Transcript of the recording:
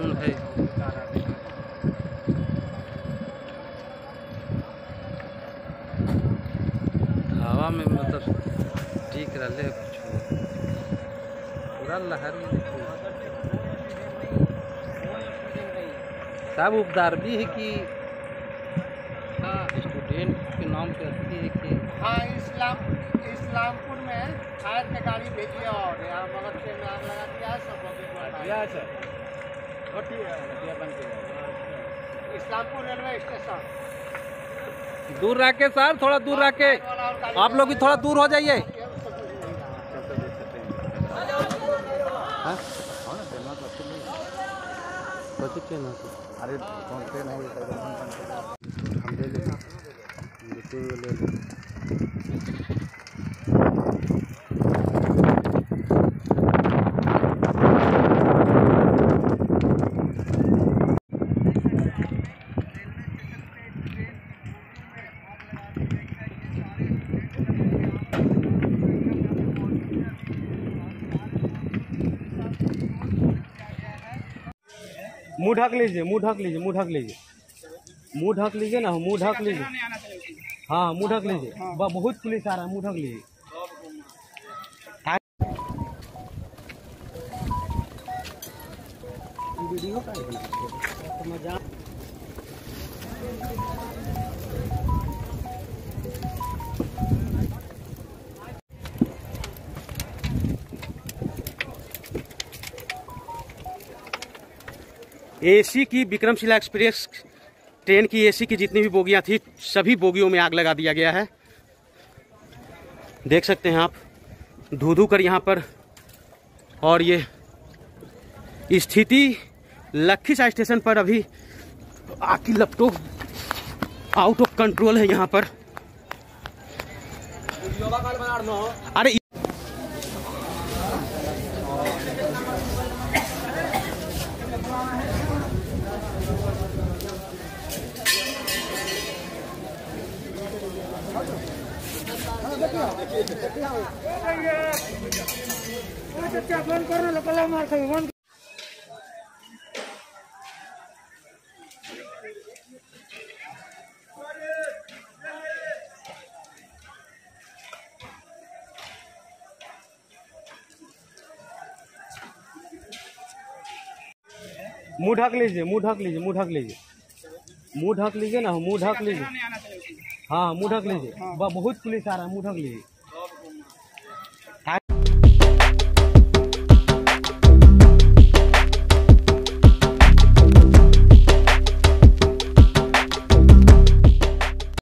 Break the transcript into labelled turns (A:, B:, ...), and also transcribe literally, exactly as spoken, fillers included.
A: है। हवा में मतलब ठीक रहे कुछ पूरा लहर सब उपदार भी है कि स्टूडेंट के नाम पे असली है कि
B: हाँ इस्लाम इस्लामपुर में फायर के गाड़ी भेजी है और यहाँ मगर ट्रेन में आग लगा दिया है सब इस्लामपुर रेलवे स्टेशन।
A: दूर रह के सर, थोड़ा दूर रह के आप लोग भी थोड़ा दूर हो जाइए। अरे कौन ट्रेन है हम ले लें ले लें।
C: मुंह ढक लीजिए, मुंह ढक लीजिए, मुंह ढक लीजिए, मुंह ढक लीजिए ना, मुंह ढक लीजिए। हाँ मुंह ढक लीजिए, बहुत पुलिस आ रहा है, मुंह ढक लीजिए। वीडियो का मजा एसी की विक्रमशिला एक्सप्रेस ट्रेन की एसी की जितनी भी बोगियां थी सभी बोगियों में आग लगा दिया गया है। देख सकते हैं आप धू धू कर यहाँ पर। और ये स्थिति लखीसराय स्टेशन पर अभी आग की लपटों आउट ऑफ कंट्रोल है यहाँ पर। अरे मुंह ढक लीजिए, मुंह ढक लीजिए, मुंह ढक लीजिए, मुंह ढक लीजिए ना, मुंह ढक लीजिए। हाँ मुंह ढक लीजिए, बहुत पुलिस आ रहा है, मुंह ढक लीजिए।